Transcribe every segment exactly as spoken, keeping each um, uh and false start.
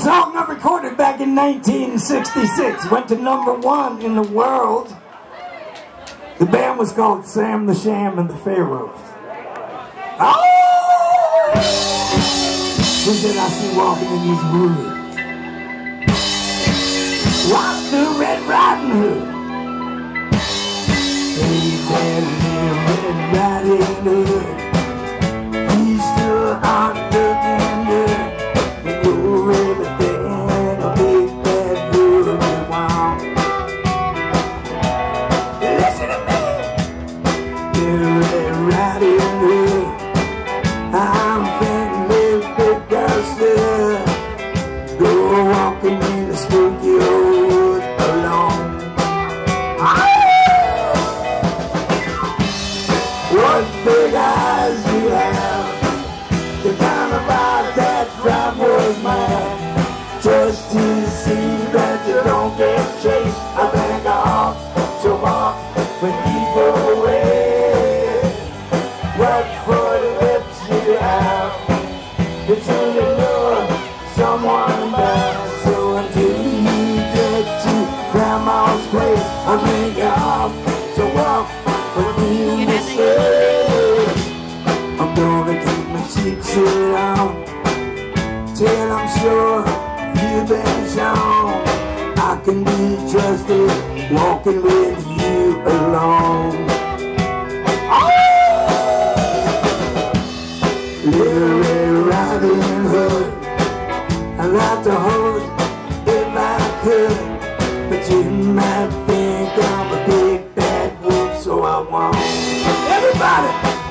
song I recorded back in nineteen sixty-six. Went to number one in the world. The band was called Sam the Sham and the Pharoahs. Oh! Who did I see walking in these woods? What's the Red Riding Hood? Hey, that Red Riding Hood. He's still out looking good. And you're everything a big bad hood and wild. Listen to me. The Red Riding Hood. I'm thinking little big girl still. Go walking in the spooky hood alone. What big eyes you have. The kind of eyes that drive was mad. Just to see that you don't get chased. I think I ought to walk with people away. What for the lips you have. It's really lure someone back. So until you get to grandma's place, I think I ought to walk with you to stay. I'm gonna keep my cheeks on till I'm sure you've been shown I can be trusted walking with you alone. Oh! Little Red Riding Hood, I'd like to hold it if I could, but you might think I'm a big bad wolf, so I won't. Everybody!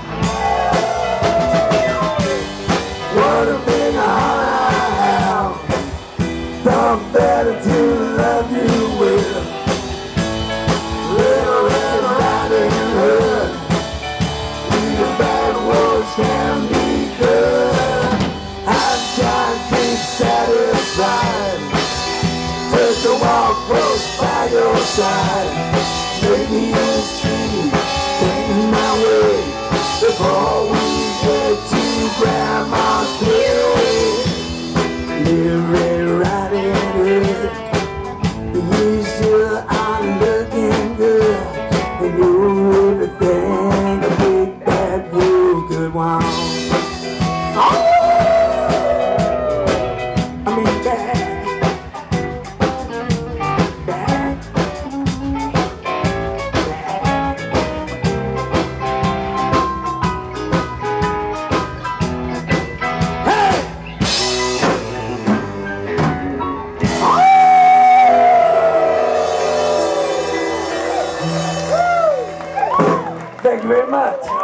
What a big heart I have. Thought better to love you with. Little Red Riding Hood. Even bad wolves can be good. I've tried to be satisfied just to walk close by your side. Maybe it's true, taking my way before we get to grandma's place. Little Red Riding Hood, you still are looking good, and you're everything a big bad wolf could want. Oh! I mean bad, bad, thank you very much.